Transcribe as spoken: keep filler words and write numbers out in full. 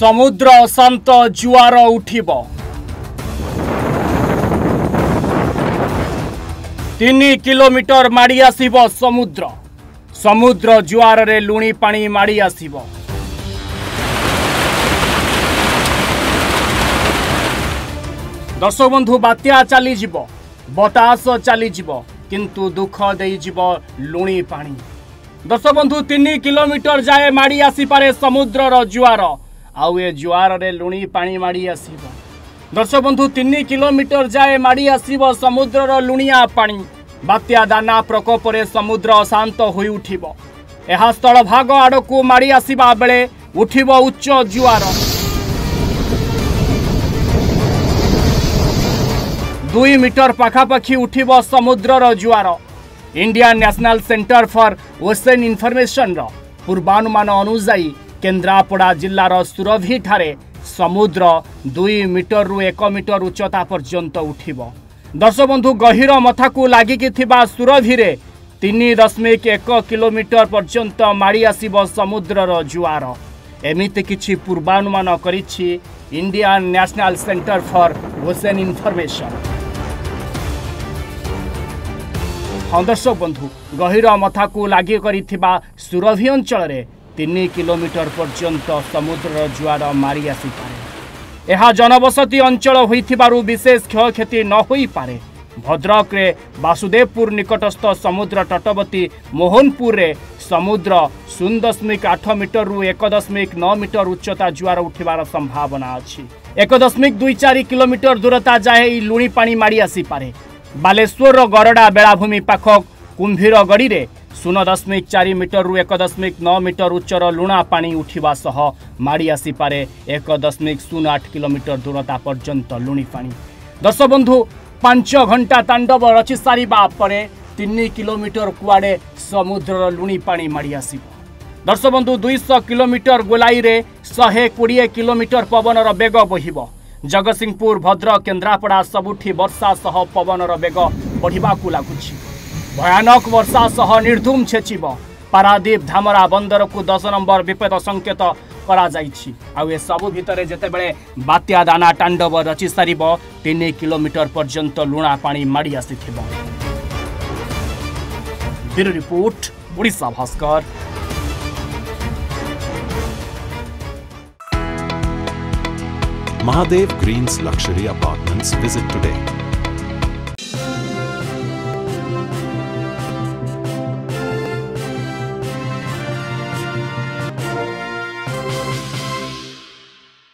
समुद्र अशांत जुआर उठिब तीन किलोमीटर माड़ी आसिब समुद्र समुद्र जुआर रे लुणी पानी माड़ी आसिब। दर्शक बंधु बात्या चली जीव बतास चली जीव किंतु दुख दे जीव लुणी पानी। दर्शक बंधु तीन किलोमीटर जाए माड़ी आसी पारे समुद्र जुआर आउ ए जुआर रे लुणी पानी माड़ी आसिब। दर्शक बंधु तीन किलोमीटर जाए माड़ी आसिब समुद्र लुणिया पानी। बात्या दाना प्रकोप रे समुद्र अशांत होई उठिब। एहा स्थल भाग आड़कू माड़ी आसिबा बेले उठिब उच्च जुआर। दुई मीटर पाखापाखि उठिब समुद्र जुआर। Indian National Centre for Ocean Information रो पूर्वानुमान अनुसायी केन्द्रापड़ा जिल्लार सुरभी ठारे समुद्र दुई मीटर रु एक मीटर उच्चता पर्यंत उठिब। दर्शक बंधु गहिर मथाकू लागिकी थिबा सुरभी रे तीन दशमिक एक किलोमीटर पर्यंत माड़ी आसिब समुद्रर जुआर। एमिति किछि पूर्वानुमान करिछि Indian National Centre for Ocean Information. हाँ दर्शक बंधु गहिर मथाकू लागि करिथिबा सुरभी अंचल रे तीन किलोमीटर पर्यंत समुद्र जुआर मारी आसी पारे। यह जनबसती अंचल होइथिबारु विशेष क्षयक्षति न होई पारे। भद्रक रे वासुदेवपुर निकटस्थ समुद्र तटवर्ती मोहनपुर रे समुद्र शून्य दशमिक आठ मीटर रु एक दशमिक नौ मीटर उच्चता जुआर उठिबार संभावना अछि। एक दशमिक दुई चार किलोमीटर दूरता जाए लुणी पानी माड़ी आसी पारे। बालेश्वर गरडा बेलाभूमि पाख कुंभीरगड़ी रे शून्य दशमिक चार मीटर रु एक दशमिक नौ मीटर उच्चर लुणा पानी उठिबा सह माड़ी आसी पारे एक दशमिक शून्य आठ किलोमीटर दूरता पर्यंत लुणी पानी। दर्शक बंधु पांच घंटा तांडव रचि सारिबा परे तीन किलोमीटर कुआडे समुद्र लुणी पानी माड़ी आसिब। दर्शक बंधु दुई सौ किलोमीटर गोलाई रे शहे कोड़े किलोमीटर पवनर बेग बहिब। जगतसिंहपुर भद्रक केन्द्रापड़ा सबुठी वर्षा सह पवनर बेग बढ़िबाकू लागुछि। भयानक वर्षा सह निर्धूम छेचिब। पारादीप धामरा बंदर को दस नंबर विपद संकेत करा जाइछि। आउ ए सबु भितरे जेतेबेले बात्या दाना तांडव रचि सारिब तीन किलोमीटर पर्यंत लुणा पानी माड़ी आसिथिब। Bureau report Odisha Bhaskar. Mahadev Greens Luxury Apartments. Visit today.